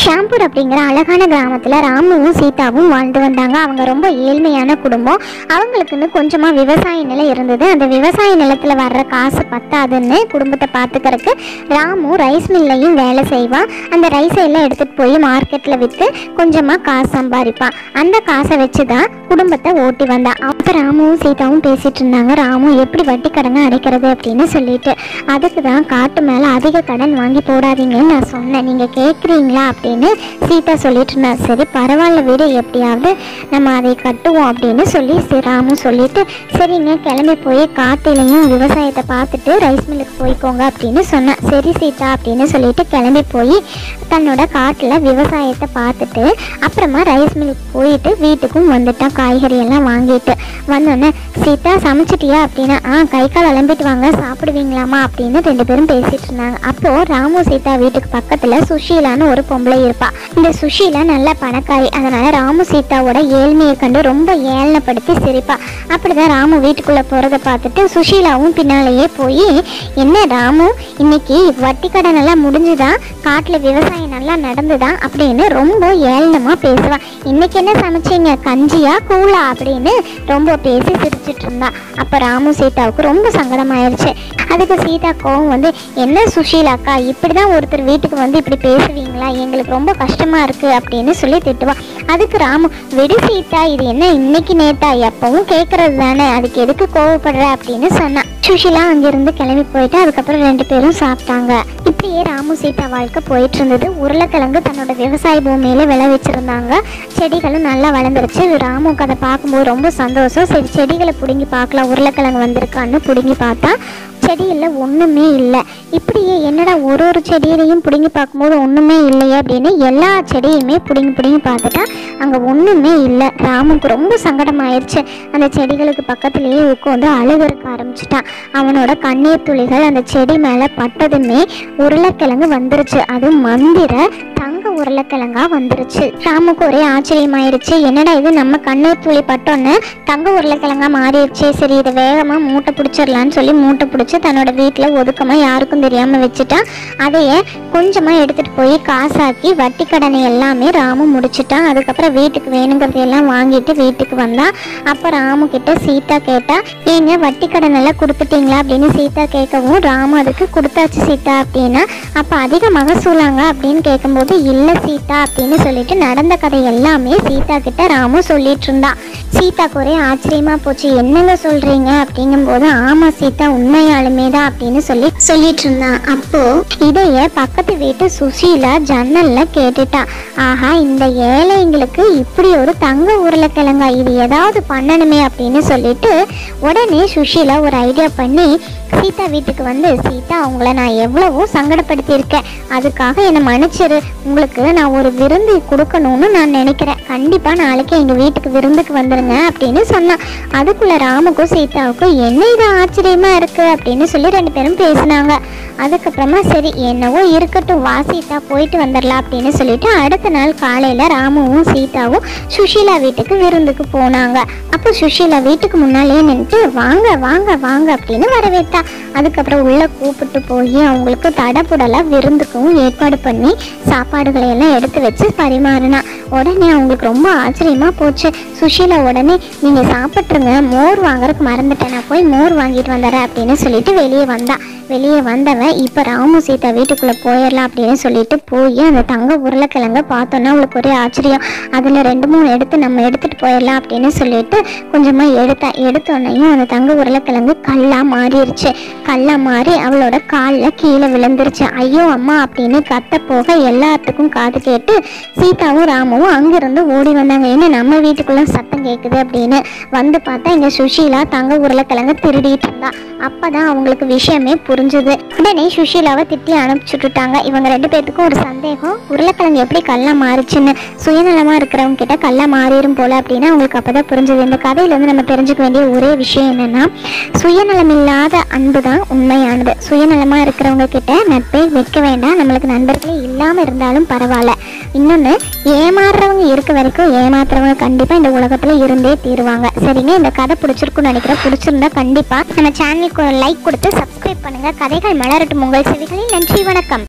ஷாம்பூர் அப்படிங்கிற அழகான கிராமத்தில் ராமுவும் சீதாவும் வாழ்ந்து வந்தாங்க. அவங்க ரொம்ப ஏழ்மையான குடும்பம். அவங்களுக்குன்னு கொஞ்சமாக விவசாய நிலம் இருந்தது. அந்த விவசாய நிலத்தில் வர்ற காசு பத்தாதுன்னு குடும்பத்தை பார்த்துக்கிறதுக்கு ராமு ரைஸ் மில்லையும் வேலை செய்வான். அந்த ரைஸை எல்லாம் எடுத்துகிட்டு போய் மார்க்கெட்டில் விற்று கொஞ்சமாக காசு சம்பாதிப்பான். அந்த காசை வச்சு தான் குடும்பத்தை ஓட்டி வந்தான். அப்போ ராமுவும் சீதாவும் பேசிகிட்டு இருந்தாங்க. ராமு எப்படி வட்டி கடனை அடைக்கிறது அப்படின்னு சொல்லிட்டு, அதுக்கு தான் காட்டு மேலே அதிக கடன் வாங்கி போடாதீங்கன்னு நான் சொன்னேன், நீங்கள் கேட்குறீங்களா அப்படின்னு சீதா சொல்லிட்டு இருந்தா. சரி பரவாயில்ல வீடு, எப்படியாவது நம்ம அதை கட்டுவோம் அப்படின்னு சொல்லி ராமு சொல்லிட்டு, சரிங்க கிளம்பி போய் காட்டிலையும் விவசாயத்தை பார்த்துட்டு ரைஸ் மில்லுக்கு போய்க்கோங்க அப்படின்னு சொன்னேன். சரி சீதா அப்படின்னு சொல்லிட்டு கிளம்பி போய் தன்னோட காட்டில் விவசாயத்தை பார்த்துட்டு அப்புறமா ரைஸ் மில்லுக்கு போயிட்டு வீட்டுக்கும் வந்துட்டான். காய்கறி எல்லாம் வாங்கிட்டு வந்தோடனே, சீதா சமைச்சிட்டியா அப்படின்னா, கை கால் அலம்பிட்டு வாங்க சாப்பிடுவீங்களாமா அப்படின்னு 2 பேரும் பேசிட்டு இருந்தாங்க. அப்போது ராமு சீதா வீட்டுக்கு பக்கத்தில் சுஷீலான்னு ஒரு பொம்பளை இருப்பா. இந்த சுஷீலா நல்ல பணக்காரி. அதனால ராமு சீதாவோட ஏழ்மையை கண்டு ரொம்ப ஏளனப்படுத்தி சிரிப்பா. அப்படிதான் ராமு வீட்டுக்குள்ளே போகிறத பார்த்துட்டு சுஷீலாவும் பின்னாலேயே போய், என்ன ராமு இன்னைக்கு வட்டி கடன் எல்லாம் முடிஞ்சுதான், காட்டில் விவசாயம் நல்லா நடந்துதான் அப்படின்னு ரொம்ப ஏளனமாக பேசுவான். இன்னைக்கு என்ன சமைச்சிங்க, கஞ்சியா கூழா அப்படின்னு ரொம்ப பேசி சிரிச்சிட்டு இருந்தா. அப்போ ராமு சீதாவுக்கு ரொம்ப சங்கடமாயிருச்சு. அதுக்கு சீதா கோவம் வந்து, என்ன சுஷீலாக்கா இப்படிதான் ஒருத்தர் வீட்டுக்கு வந்து இப்படி பேசுவீங்களா, எங்களுக்கு ரொம்ப கஷ்டமா இருக்கு அப்படின்னு சொல்லி திட்டுவா. அதுக்கு ராமு, விடு சீதா, இது என்ன இன்னைக்கு நேத்தா, எப்பவும் கேட்கறது தானே, அதுக்கு எதுக்கு கோவப்படுற அப்படின்னு சொன்னான். சுஷீலா அங்கிருந்து கிளம்பி போயிட்டு அதுக்கப்புறம் 2 பேரும் சாப்பிட்டாங்க. இப்படியே ராமு சீதா வாழ்க்கை போயிட்டு இருந்தது. உருளைக்கிழங்கு தன்னோட விவசாய பூமியில விளைவிச்சிருந்தாங்க. செடிகளும் நல்லா வளர்ந்துருச்சு. ராமுக்கு அதை பார்க்கும்போது ரொம்ப சந்தோஷம். சரி செடிகளை பிடுங்கி பார்க்கலாம், உருளைக்கிழங்கு வந்திருக்கான்னு பிடுங்கி பார்த்தா செடியில் ஒன்றுமே இல்லை. இப்படியே என்னடா ஒரு செடியிலையும் பிடுங்கி பார்க்கும்போது ஒன்றுமே இல்லையே அப்படின்னு எல்லா செடியுமே பிடுங்கி பார்த்துட்டா அங்கே ஒன்றுமே இல்லை. ராமுக்கு ரொம்ப சங்கடமாயிருச்சு. அந்த செடிகளுக்கு பக்கத்துலேயே உட்காந்து அழுகிறக்க ஆரம்பிச்சிட்டான். அவனோட கண்ணீர் துளிகள் அந்த செடி மேலே பட்டதுமே உருளைக்கிழங்கு வந்துருச்சு. அது மந்திர தங்க உருளைக்கிழங்கா வந்துருச்சு. ராமுக்கு ஒரே ஆச்சரியமாயிருச்சு. என்னடா இது, நம்ம கண்ணீர் துளி பட்டோன்னு தங்க உருளைக்கிழங்கா மாறிடுச்சு. சரி இதை வேகமாக மூட்டை பிடிச்சிடலான்னு சொல்லி மூட்டை பிடிச்சி தன்னோட வீட்டில் ஒதுக்கமாக யாருக்கும் தெரியாமல் வச்சுட்டான். அதையே கொஞ்சமாக எடுத்துகிட்டு போய் காசாக்கி வட்டி கடனை எல்லாமே ராமு முடிச்சுட்டான். அதுக்கப்புறம் வீட்டுக்கு வேணுங்கிறதையெல்லாம் வாங்கிட்டு வீட்டுக்கு வந்தான். அப்போ ராமு கிட்ட சீதா கேட்டா, ஏங்க வட்டி கடன் எல்லாம் கொடுத்துட்டீங்களா அப்படின்னு சீதா கேட்கவும், ராமு அதுக்கு கொடுத்தாச்சு சீதா அப்படின்னா. அப்போ அதிக மகசூலாங்க அப்படின்னு கேட்கும்போது, இல்லை சீதா அப்படின்னு சொல்லிட்டு நடந்த கதை எல்லாமே சீதா கிட்ட ராமு சொல்லிட்டு இருந்தான். சீதாக்கு ஒரே ஆச்சரியமா போச்சு. என்னங்க சொல்றீங்க அப்படிங்கும்போது, ஆமா சீதா உண்மையாலுமே தான் அப்படின்னு சொல்லிட்டு இருந்தான். அப்போ இதைய பக்கத்து வீட்டு சுஷீலா ஜன்னல்ல கேட்டுட்டா. ஆஹா, இந்த ஏழைங்களுக்கு இப்படி ஒரு தங்க உருளைக்கிழங்கா, இது ஏதாவது பண்ணணுமே அப்படின்னு சொல்லிட்டு உடனே சுஷீலா ஒரு ஐடியா பண்ணி சீதா வீட்டுக்கு வந்து, சீதா உங்களை நான் எவ்வளவோ சங்கடப்படுத்தியிருக்கேன், அதுக்காக என்னை மன்னிச்சிரு, உங்களுக்கு நான் ஒரு விருந்து கொடுக்கணும்னு நான் நினைக்கிறேன், கண்டிப்பா நாளைக்கு எங்க வீட்டுக்கு விருந்துக்கு வந்துருங்க அப்படின்னு சொன்னான். அதுக்குள்ள ராமுக்கும் சீதாவுக்கும் என்ன இது ஆச்சரியமா இருக்கு அப்படின்னு சொல்லி 2 பேரும் பேசினாங்க. அதுக்கப்புறமா சரி என்னவோ இருக்கட்டும், வா சீதா போயிட்டு வந்துடலாம் அப்படின்னு சொல்லிட்டு அடுத்த நாள் காலையில ராமுவும் சீதாவும் சுஷீலா வீட்டுக்கு விருந்துக்கு போனாங்க. அப்போ சுஷீலா வீட்டுக்கு முன்னாலே நின்றுட்டு, வாங்க வாங்க வாங்க அப்படின்னு வரவேற்றா. அதுக்கப்புறம் உள்ள கூப்பிட்டு போய் அவங்களுக்கு தடப்புடலா விருந்துக்கும் ஏற்பாடு பண்ணி சாப்பாடுகளை எல்லாம் எடுத்து வச்சு பரிமாறினா. உடனே அவங்களுக்கு ரொம்ப ஆச்சரியமா போச்சு. சுஷீலா உடனே, நீங்க சாப்பிட்ருங்க, மோர் வாங்குறதுக்கு மறந்துட்டேன், நான் போய் மோர் வாங்கிட்டு வந்துடுறேன் அப்படின்னு சொல்லிட்டு வெளியே வந்தவன் இப்போ ராமு சீதா வீட்டுக்குள்ளே போயிடலாம் அப்படின்னு சொல்லிட்டு போய் அந்த தங்க உருளைக்கிழங்க பார்த்தோன்னா அவளுக்கு ஒரே ஆச்சரியம். அதில் 2-3 எடுத்து நம்ம எடுத்துகிட்டு போயிடலாம் அப்படின்னு சொல்லிட்டு கொஞ்சமாக எடுத்தோன்னையும் அந்த தங்க உருளைக்கிழங்கு கல்லாக மாறிடுச்சு. கல்லாக மாறி அவளோட காலில் கீழே விழுந்துருச்சு. ஐயோ அம்மா அப்படின்னு கத்த போக எல்லாத்துக்கும் காது கேட்டு சீதாவும் ராமுவும் அங்கிருந்து ஓடி வந்தாங்க. ஏன்னா நம்ம வீட்டுக்குள்ளே சத்தம் கேட்குது அப்படின்னு வந்து பார்த்தா இங்கே சுஷீலா தங்க உருளைக்கிழங்கு திருடிட்டு இருந்தா. அப்போதான் அவங்களுக்கு விஷயமே புரிஞ்சுது. உடனே சுஷீலாவை திட்டி அனுப்பிச்சுட்டுட்டாங்க. இவங்க 2 பேர்த்துக்கும் ஒரு சந்தேகம், உருளைக்கிழங்கு எப்படி கல்லா மாறிச்சுன்னு. சுயநலமாக இருக்கிறவங்க கிட்ட கல்லா மாறிடும் போல அப்படின்னு அவங்களுக்கு அப்போதான் புரிஞ்சுது. இந்த கதையிலேருந்து நம்ம தெரிஞ்சுக்க வேண்டிய ஒரே விஷயம் என்னன்னா, சுயநலமில்லாத அன்பு தான் உண்மையானது. சுயநலமாக இருக்கிறவங்க கிட்ட நட்பை வைக்க வேண்டாம். நம்மளுக்கு நண்பர்களே இல்லாமல் இருந்தாலும் பரவாயில்ல. இன்னொன்று, ஏமாறுறவங்க இருக்க வரைக்கும் ஏமாத்துறவங்க கண்டிப்பாக இந்த உலகத்தில் இருந்தே தீருவாங்க. சரிங்க, இந்த கதை பிடிச்சிருக்குன்னு நினைக்கிறேன். பிடிச்சிருந்தா கண்டிப்பாக நம்ம சேனலுக்கு ஒரு லைக் கொடுத்து சப்ஸ்கிரைப் பண்ணுங்கள். கதைகள் மலரட்டும் உங்கள் செவிகளில். நன்றி, வணக்கம்.